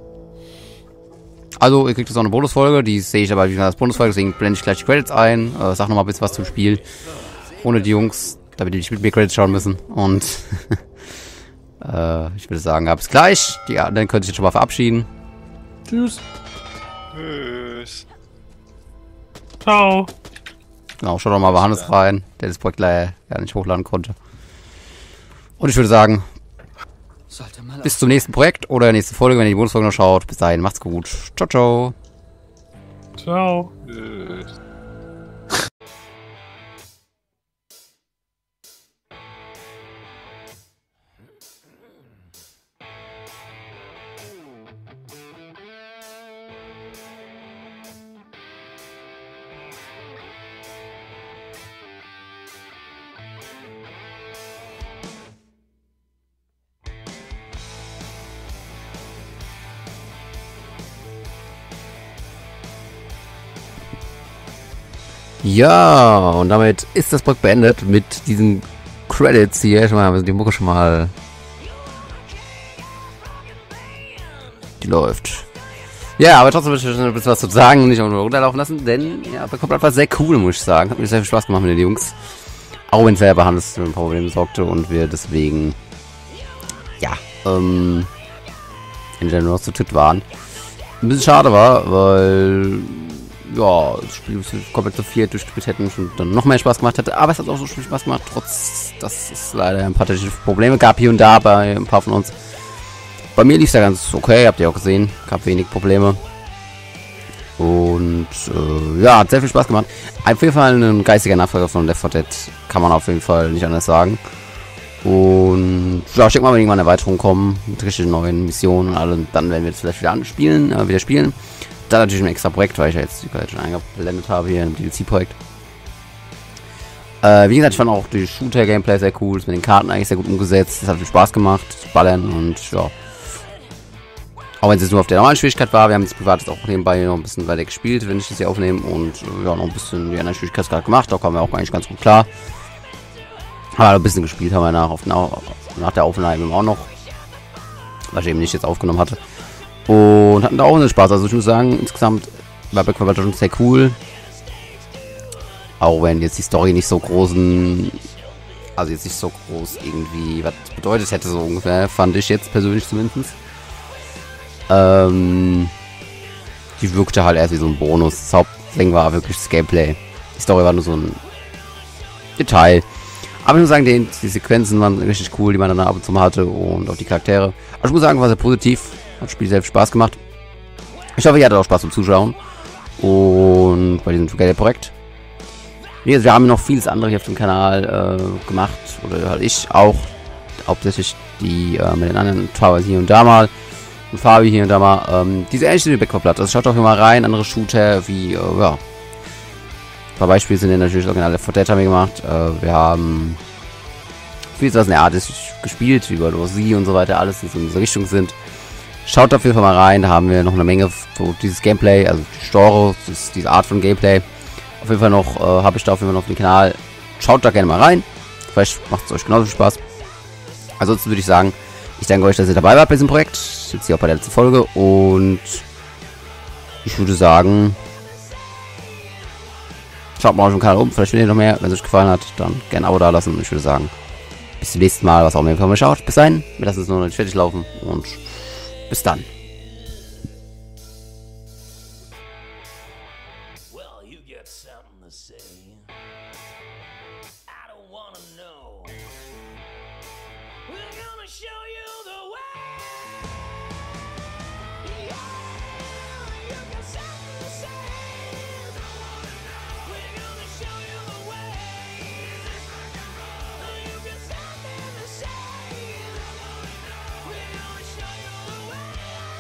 Also, ihr kriegt jetzt auch eine Bonusfolge, die sehe ich aber wie gesagt als Bonusfolge, deswegen blende ich gleich die Credits ein, äh, sag nochmal ein bisschen was zum Spiel. Ohne die Jungs, damit die nicht mit mir Credits schauen müssen. Und äh, ich würde sagen, bis gleich. Die anderen könnt ihr jetzt schon mal verabschieden. Tschüss. Tschüss. Ciao. Genau, schaut doch mal bei Hannes rein, der das Projekt leider ja nicht hochladen konnte. Und ich würde sagen, bis zum nächsten Projekt oder der nächsten Folge, wenn ihr die Bonusfolge noch schaut. Bis dahin, macht's gut. Ciao, ciao. Ciao. Tschüss. Ja, und damit ist das Projekt beendet mit diesen Credits hier. Schon mal, wir sind die Mucke schon mal. Die läuft. Ja, aber trotzdem möchte ich ein bisschen was zu sagen, nicht auch nur runterlaufen lassen, denn ja, Back four Blood war sehr cool, muss ich sagen. Hat mir sehr viel Spaß gemacht mit den Jungs. Auch wenn es selber Hannes für ein paar Probleme sorgte und wir deswegen, ja, ähm, entweder nur noch zu dritt waren. Ein bisschen schade war, weil ja, das Spiel komplett zu viert durchgespielt hätten und dann noch mehr Spaß gemacht hätte. Aber es hat auch so viel Spaß gemacht, trotz, dass es leider ein paar technische Probleme gab hier und da bei ein paar von uns. Bei mir lief es ja ganz okay, habt ihr auch gesehen. Gab wenig Probleme. Und äh, ja, hat sehr viel Spaß gemacht. Auf jeden Fall ein geistiger Nachfolger von Left four Dead, kann man auf jeden Fall nicht anders sagen. Und ja, ich denke mal, wenn irgendwann eine Erweiterung kommen, mit richtigen neuen Missionen und allem, dann werden wir jetzt vielleicht wieder anspielen, äh, wieder spielen. Dann natürlich ein extra Projekt, weil ich ja jetzt die Zeit schon eingeblendet habe hier im D L C-Projekt. Äh, wie gesagt, ich fand auch die Shooter-Gameplay sehr cool, ist mit den Karten eigentlich sehr gut umgesetzt, es hat viel Spaß gemacht, zu ballern und ja. Auch wenn es jetzt nur auf der normalen Schwierigkeit war, wir haben jetzt privat auch nebenbei noch ein bisschen weiter gespielt, wenn ich das hier aufnehme und ja, noch ein bisschen die anderen Schwierigkeitsgrad gemacht, da kommen wir auch eigentlich ganz gut klar. Haben wir ein bisschen gespielt, haben wir nach, auf, nach der Aufnahme auch noch, was ich eben nicht jetzt aufgenommen hatte. Und hatten da auch einen Spaß. Also ich muss sagen, insgesamt war Back four Blood schon sehr cool. Auch wenn jetzt die Story nicht so großen, also jetzt nicht so groß irgendwie was bedeutet hätte, so ungefähr, fand ich jetzt persönlich zumindest. Ähm, die wirkte halt erst wie so ein Bonus. Das Hauptding war wirklich das Gameplay. Die Story war nur so ein Detail. Aber ich muss sagen, die, die Sequenzen waren richtig cool, die man dann ab und zu mal hatte und auch die Charaktere. Aber ich muss sagen, war sehr positiv. Hat das Spiel sehr viel Spaß gemacht. Ich hoffe, ihr hattet auch Spaß beim Zuschauen. Und bei diesem Together-Projekt. Wir haben noch vieles andere hier auf dem Kanal äh, gemacht. Oder halt ich auch. Hauptsächlich die äh, mit den anderen Towers hier und da mal. Und Fabi hier und da mal. Ähm, diese ähnlich sind wie Back four Blood. Also schaut doch hier mal rein. Andere Shooter wie, äh, ja. Ein paar Beispiele sind ja natürlich das originale Left four Dead haben wir gemacht. Äh, wir haben vieles aus der Art ist gespielt, wie bei Losi und so weiter. Alles, die so in diese Richtung sind. Schaut auf jeden Fall mal rein, da haben wir noch eine Menge so dieses Gameplay, also die Genre, das, diese Art von Gameplay. Auf jeden Fall noch, äh, habe ich da auf jeden Fall noch auf dem Kanal. Schaut da gerne mal rein. Vielleicht macht es euch genauso viel Spaß. Ansonsten würde ich sagen, ich danke euch, dass ihr dabei wart bei diesem Projekt. Jetzt hier auch bei der letzten Folge. Und ich würde sagen, schaut mal auf dem Kanal um. Vielleicht findet ihr noch mehr. Wenn es euch gefallen hat, dann gerne ein Abo da lassen. Und ich würde sagen, bis zum nächsten Mal, was auch immer ihr mal schaut. Bis dahin, wir lassen es noch nicht fertig laufen. Und bis dann. Well, you get something to say. I don't wanna know. We're gonna show you the way. Yeah, you got something to say. I don't wanna know. We're gonna show you the way. You got something to say. I don't wanna know. We're gonna show you the way.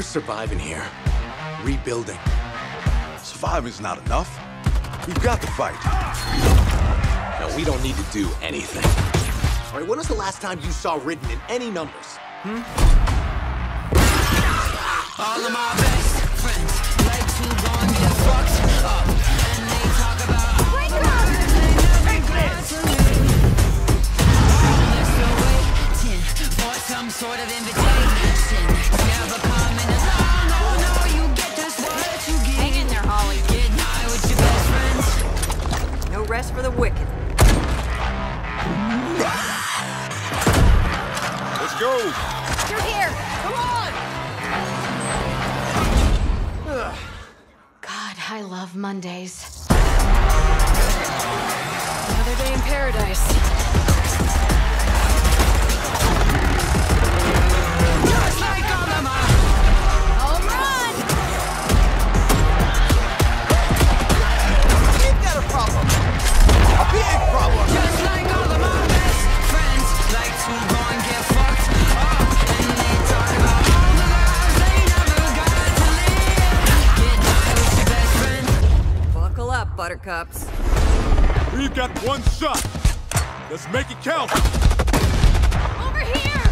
surviving here. Rebuilding. Surviving's not enough. We've got to fight. No, we don't need to do anything. All right, when was the last time you saw written in any numbers? Hmm? All of my best friends like to go and get fucked up, and they talk about all the lies they never got to live. They're still waiting for some sort of invitation. Never coming along. Oh no, you get just what you get. Hang in there, Holly. Get high with your best friends. No rest for the wicked. Let's go! Through here! Come on! God, I love Mondays. Another day in paradise. Just like all of my Home run! You've got a problem. A big problem. Just like all of my best friends like to go and get fucked up, and they talk about all the lives they never got to live. Get high with your best friend. Buckle up, buttercups. We've got one shot. Let's make it count. Over here!